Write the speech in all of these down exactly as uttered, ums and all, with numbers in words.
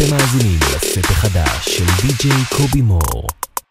אתם מאזינים לסט החדש של די-ג'יי קובי מור.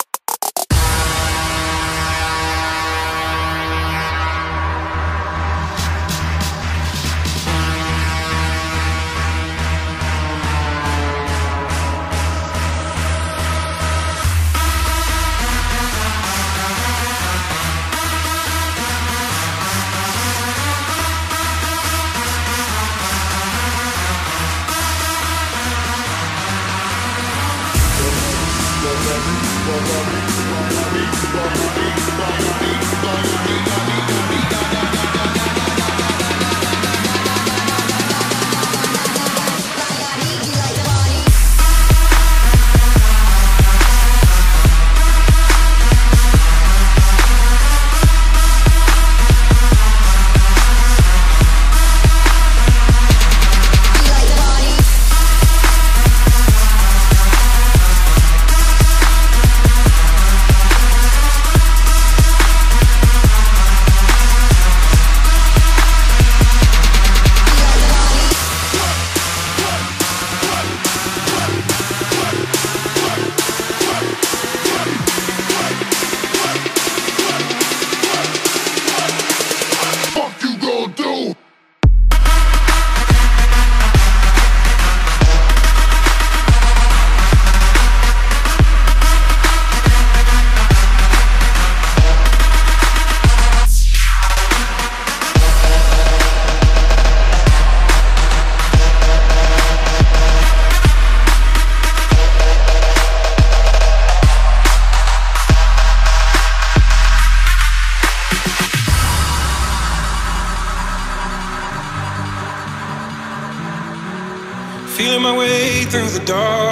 Feeling my way through the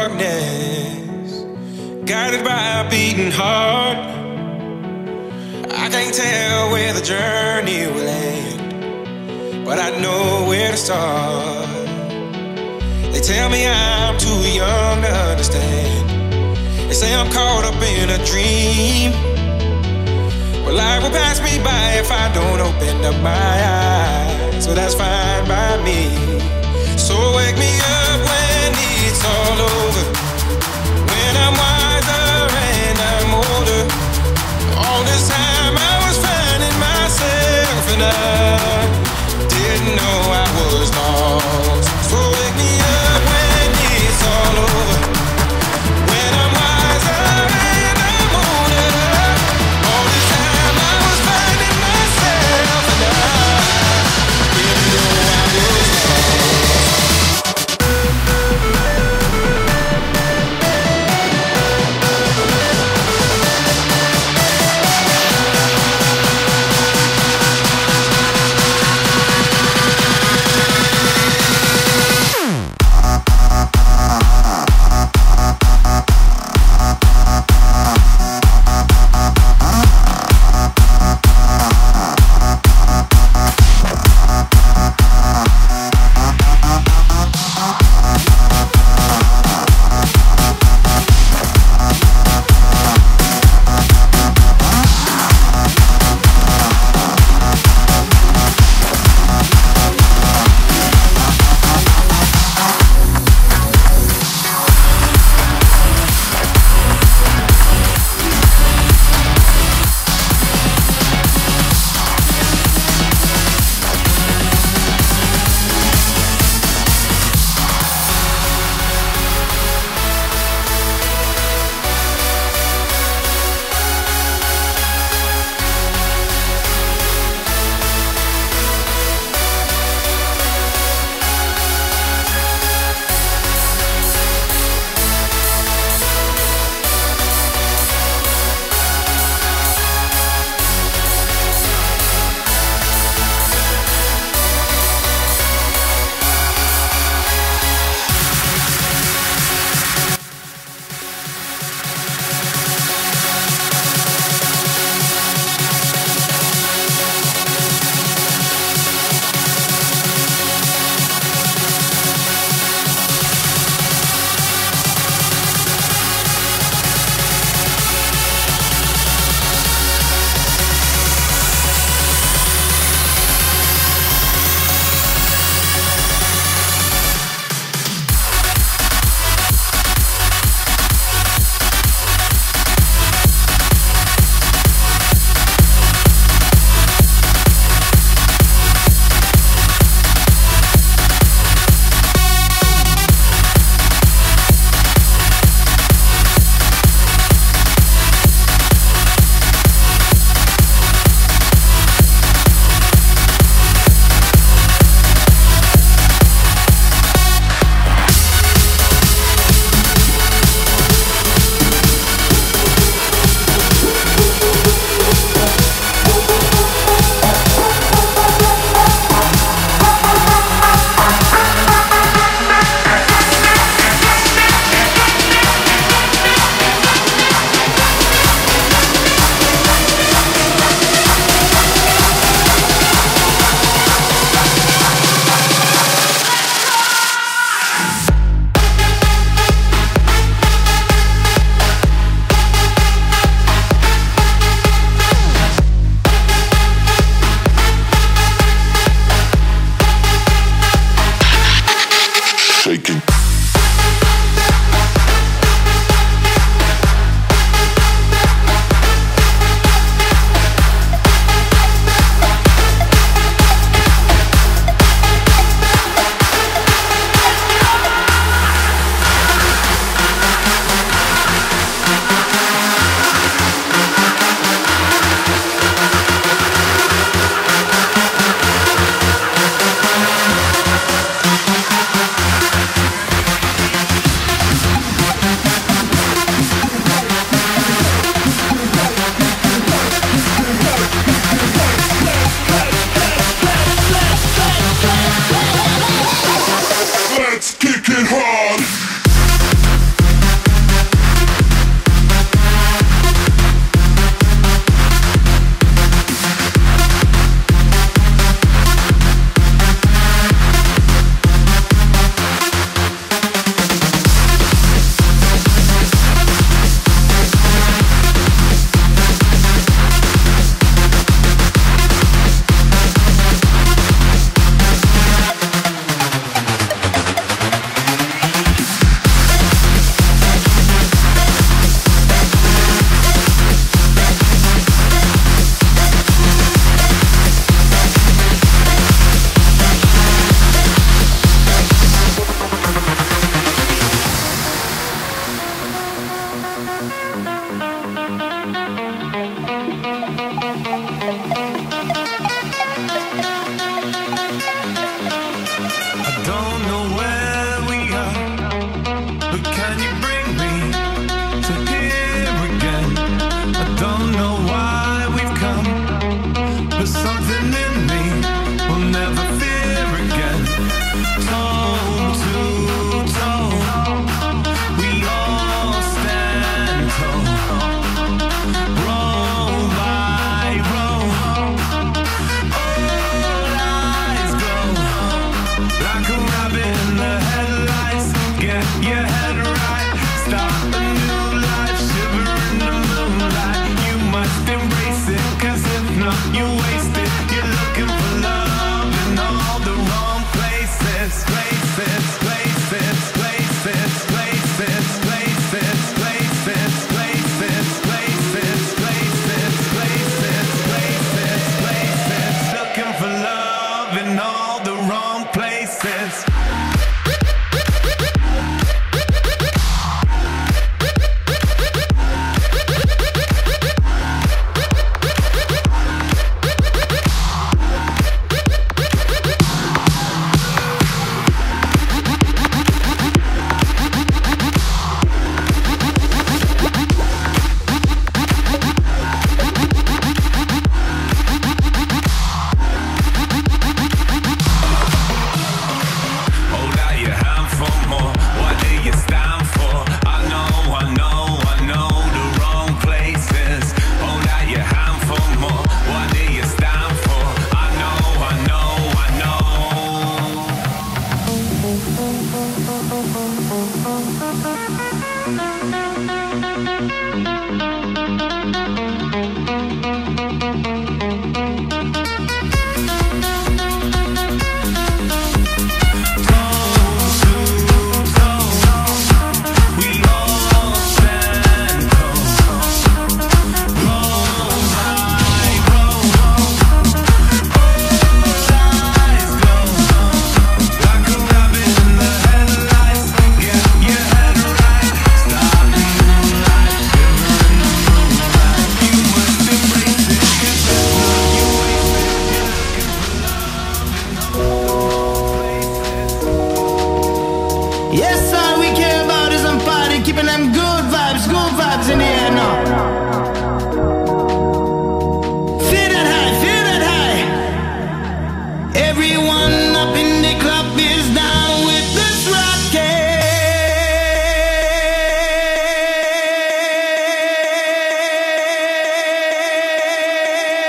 darkness, guided by a beating heart. I can't tell where the journey will end, but I know where to start. They tell me I'm too young to understand. They say I'm caught up in a dream. Well, life will pass me by if I don't open up my eyes. So that's fine by me. So wake me up when it's all over, when I'm wiser and I'm older. All this time I was finding myself and I didn't know I was lost. So wake me up when it's all over, when I'm wiser and I'm older. All this time I was finding myself and I didn't know I was lost.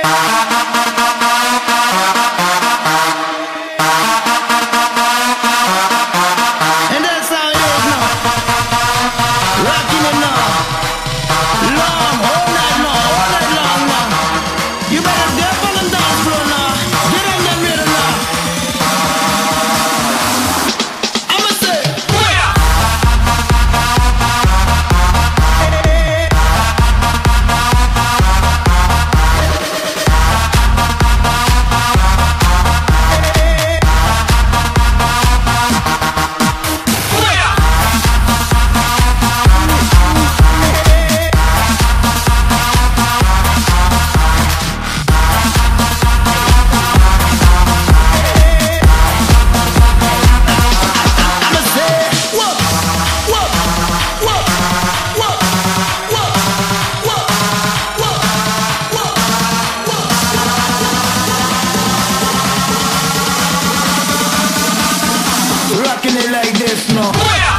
Rocking it like this, no.